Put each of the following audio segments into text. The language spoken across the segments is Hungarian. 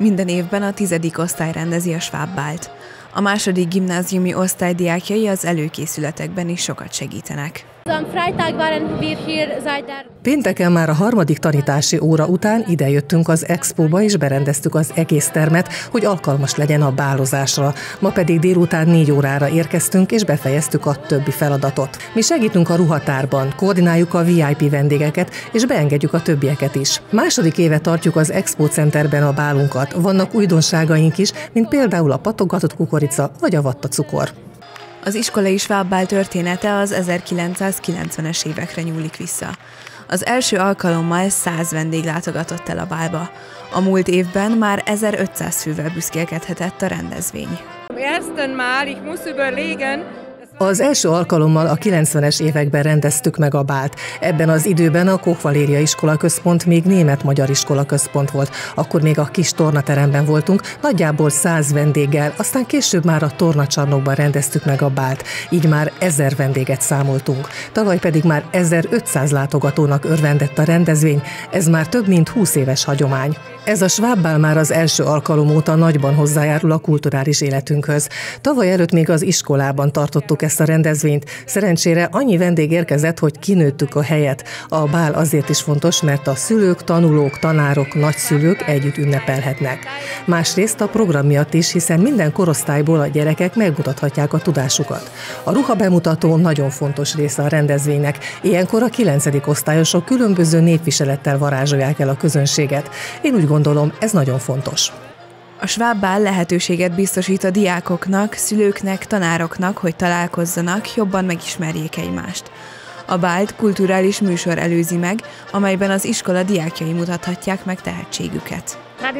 Minden évben a 10. osztály rendezi a Schwab Balt. A második gimnáziumi osztály diákjai az előkészületekben is sokat segítenek. Pénteken már a 3. tanítási óra után idejöttünk az expóba és berendeztük az egész termet, hogy alkalmas legyen a bálozásra. Ma pedig délután 4 órára érkeztünk és befejeztük a többi feladatot. Mi segítünk a ruhatárban, koordináljuk a VIP vendégeket és beengedjük a többieket is. Második éve tartjuk az Expo Centerben a bálunkat. Vannak újdonságaink is, mint például a patogatott kukorica vagy a vattacukor. Az iskolai Schwab Bál története az 1990-es évekre nyúlik vissza. Az első alkalommal 100 vendég látogatott el a bálba. A múlt évben már 1500 fővel büszkélkedhetett a rendezvény. Az első alkalommal a 90-es években rendeztük meg a bált. Ebben az időben a Koch Valéria Iskolaközpont még német-magyar iskolaközpont volt. Akkor még a kis tornateremben voltunk, nagyjából 100 vendéggel, aztán később már a tornacsarnokban rendeztük meg a bált. Így már 1000 vendéget számoltunk. Tavaly pedig már 1500 látogatónak örvendett a rendezvény, ez már több mint 20 éves hagyomány. Ez a Schwab Bál már az első alkalom óta nagyban hozzájárul a kulturális életünkhöz. Tavaly előtt még az iskolában tartottuk ezt a rendezvényt. Szerencsére annyi vendég érkezett, hogy kinőttük a helyet. A bál azért is fontos, mert a szülők, tanulók, tanárok, nagyszülők együtt ünnepelhetnek. Másrészt a program miatt is, hiszen minden korosztályból a gyerekek megmutathatják a tudásukat. A ruhabemutató nagyon fontos része a rendezvénynek. Ilyenkor a 9. osztályosok különböző népviselettel varázsolják el a közönséget. Én úgy gondolom, ez nagyon fontos. A Schwab Bál lehetőséget biztosít a diákoknak, szülőknek, tanároknak, hogy találkozzanak, jobban megismerjék egymást. A bált kulturális műsor előzi meg, amelyben az iskola diákjai mutathatják meg tehetségüket.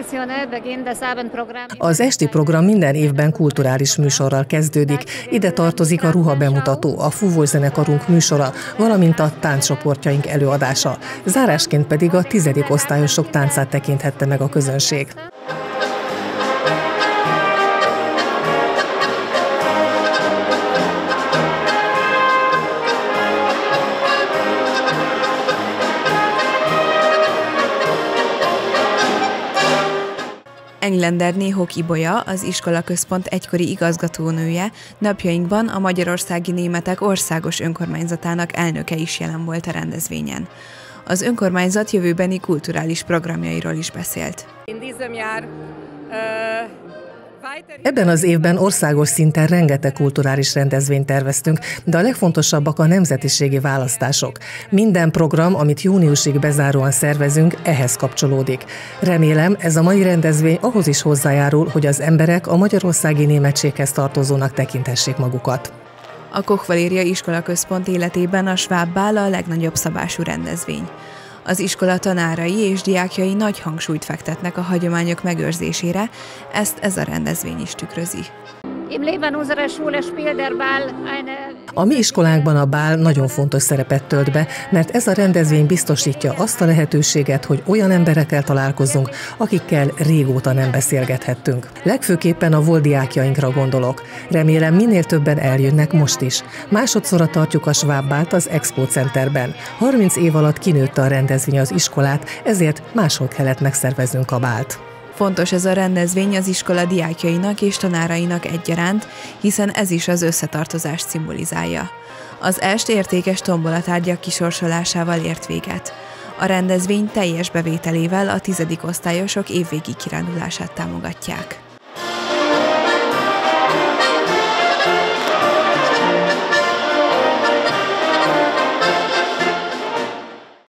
Az esti program minden évben kulturális műsorral kezdődik. Ide tartozik a ruhabemutató, a fúvózenekarunk műsora, valamint a tánccsoportjaink előadása. Zárásként pedig a 10. osztályosok táncát tekinthette meg a közönség. Englander Néhok Ibolya, az iskolaközpont egykori igazgatónője, napjainkban a Magyarországi Németek Országos Önkormányzatának elnöke is jelen volt a rendezvényen. Az önkormányzat jövőbeni kulturális programjairól is beszélt. Ebben az évben országos szinten rengeteg kulturális rendezvényt terveztünk, de a legfontosabbak a nemzetiségi választások. Minden program, amit júniusig bezáróan szervezünk, ehhez kapcsolódik. Remélem, ez a mai rendezvény ahhoz is hozzájárul, hogy az emberek a magyarországi németséghez tartozónak tekintessék magukat. A Koch Valéria Iskolaközpont életében a Schwab Bál a legnagyobb szabású rendezvény. Az iskola tanárai és diákjai nagy hangsúlyt fektetnek a hagyományok megőrzésére, ezt ez a rendezvény is tükrözi. A mi iskolánkban a bál nagyon fontos szerepet tölt be, mert ez a rendezvény biztosítja azt a lehetőséget, hogy olyan emberekkel találkozzunk, akikkel régóta nem beszélgethettünk. Legfőképpen a volt diákjainkra gondolok. Remélem minél többen eljönnek most is. Másodszorra tartjuk a Schwab Bált az Expo Centerben. 30 év alatt kinőtte a rendezvény az iskolát, ezért máshol kellett megszerveznünk a bált. Fontos ez a rendezvény az iskola diákjainak és tanárainak egyaránt, hiszen ez is az összetartozást szimbolizálja. Az est értékes tombolatárgyak kisorsolásával ért véget. A rendezvény teljes bevételével a 10. osztályosok évvégi kirándulását támogatják.